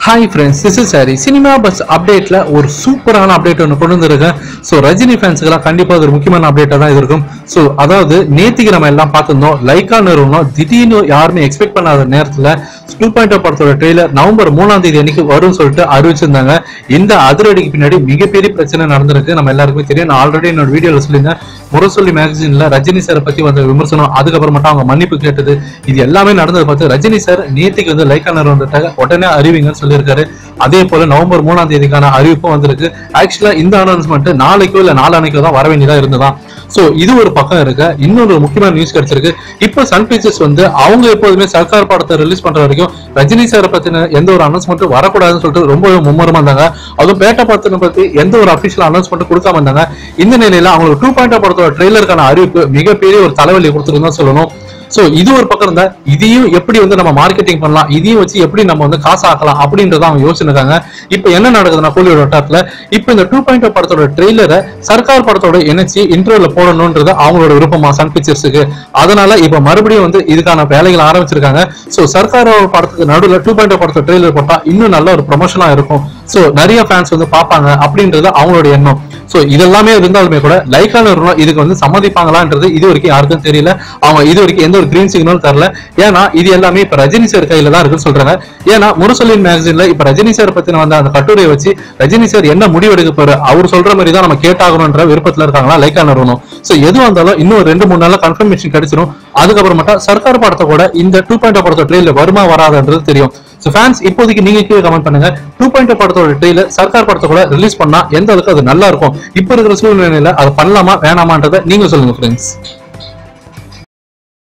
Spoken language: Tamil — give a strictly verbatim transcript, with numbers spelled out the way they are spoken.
Hi friends, this is Harry. Cinema Bus update la ஒரு சூப்பரான அப்டேட் ஒன்று கொண்டு வந்திருக்கேன். ஸோ ரஜினி ஃபேன்ஸுக்கெல்லாம் கண்டிப்பாக ஒரு முக்கியமான அப்டேட்டாக தான் இது இருக்கும். ஸோ அதாவது நேத்திக்கு நம்ம எல்லாம் பார்த்துருந்தோம், லைக்கா நிறுவனம் திடீர்னு யாருமே எக்ஸ்பெக்ட் பண்ணாத நேரத்தில் டூ பாயிண்ட் படத்தோட ட்ரெய்லர் நவம்பர் மூணாம் தேதி அன்னைக்கு வரும்னு சொல்லிட்டு அறிவிச்சிருந்தாங்க. இந்த அதிரடிக்கு பின்னாடி மிகப்பெரிய பிரச்சனை நடந்திருக்கு, நம்ம எல்லாருக்குமே தெரியும். நான் ஆல்ரெடி என்னோட வீடியோவில் சொல்லியிருந்தேன், முரசொலி மேகசின்ல ரஜினி சாரை பத்தி வந்த விமர்சனம், அதுக்கப்புறம் மட்டும் அவங்க மன்னிப்பு கேட்டது, இது எல்லாமே நடந்தது பார்த்து ரஜினி சார் நேத்திக்கு வந்து லைக்கா நிறுவனத்தை உடனே அறிவிங்கன்னு சொல்லியிருக்காரு. அதே போல நவம்பர் மூணாம் தேதிக்கான அறிவிப்பும் வந்திருக்கு. ஆக்சுவலா இந்த அனௌன்ஸ்மெண்ட் நாளைக்கோ இல்ல நாளானைக்கோ தான் வர வேண்டியதா இருந்ததான். சோ இது ஒரு பக்கம் இருக்க, இன்னொரு முக்கியமான நியூஸ் கிடைச்சிருக்கு. இப்போ சன் பிக்சர்ஸ் வந்து அவங்க எப்போதுமே சர்க்கார் படத்தை ரிலீஸ் பண்ற வரைக்கும் ரஜினி சாரை பத்தின எந்த ஒரு அனௌன்ஸ்மெண்ட்டும் வரக்கூடாதுன்னு சொல்லிட்டு ரொம்ப மும்முரமா இருந்தாங்க. அதுவும் பேட்டா படத்தின பத்தி எந்த ஒரு அபிஷியல் அனௌன்ஸ்மெண்ட் கொடுக்காம இருந்தாங்க. இந்த நிலையில அவங்களுக்கு டூ பாயிண்ட் படத்தோட ட்ரெய்லருக்கான அறிவிப்பு மிகப்பெரிய ஒரு தலைவலி கொடுத்துருன்னு சொல்லணும். சோ இது ஒரு பக்கம் இருந்தா, இதையும் எப்படி வந்து நம்ம மார்க்கெட்டிங் பண்ணலாம், இதையும் வச்சு எப்படி நம்ம வந்து காசு ஆக்கலாம் அப்படின்றத அவங்க யோசிச்சிருக்காங்க. இப்ப என்ன நடக்குதுன்னா, கோலிவுட் வட்டாரத்துல இப்ப இந்த டூ பாயிண்ட் படத்தோட ட்ரெய்லரை சர்க்கார் படத்தோட இணைச்சி இன்டர்வியூல போடணும்ன்றது அவங்களோட விருப்பமா சன் பிக்சர்ஸுக்கு. அதனால இப்ப மறுபடியும் வந்து இதுக்கான வேலைகள் ஆரம்பிச்சிருக்காங்க. சோ சர்க்கார் படத்துக்கு நடுவில் டூ பாயிண்ட் படத்தோட ட்ரெய்லர் போட்டா இன்னும் நல்ல ஒரு ப்ரொமோஷனா இருக்கும். சோ நிறைய ஃபேன்ஸ் வந்து பார்ப்பாங்க அப்படின்றது அவங்களோட எண்ணம். சோ இதெல்லாமே இருந்தாலுமே கூட லைக்கா நிறுவனம் இதுக்கு வந்து சம்மதிப்பாங்களான்றது இது வரைக்கும் யாருக்கும் தெரியல. அவங்க இது வரைக்கும் எந்த ஒரு கிரீன் சிக்னல் தரல. ஏன்னா இது எல்லாமே இப்ப ரஜினி சார் கையில தான் இருக்குன்னு சொல்றாங்க. ஏன்னா முரசொலின் மேகசின்ல இப்ப ரஜினி சார் பத்தின வந்த அந்த கட்டுரையை வச்சு ரஜினி சார் என்ன முடிவெடுக்க போற அவர் சொல்ற மாதிரி தான் நம்ம கேட்டாகணும்ன்ற விருப்பத்துல இருக்காங்களா லைக்கா நிறுவனம். சோ எதுவும் வந்தாலும் இன்னும் ரெண்டு மூணு நாள்ல கன்ஃபர்மேஷன் கிடைச்சிடும். அதுக்கப்புறமேட்டா சர்க்கார் படத்தை கூட இந்த டூ பாயிண்ட் படத்தோட ட்ரெயில வருமா வராதுன்றது தெரியும். சோ ஃபேன்ஸ் இப்போதைக்கு நீங்க கீழே கமெண்ட் பண்ணுங்க, டூ பாயிண்ட் படத்தோட ட்ரெய்லர் சர்க்கார் படத்தை கூட ரிலீஸ் பண்ணா எந்த அளவுக்கு அது நல்லா இருக்கும், இப்ப இருக்கிற சூழ்நிலையில அதை பண்ணலாமா வேணாமான்றதை நீங்க சொல்லுங்க ஃப்ரெண்ட்ஸ்.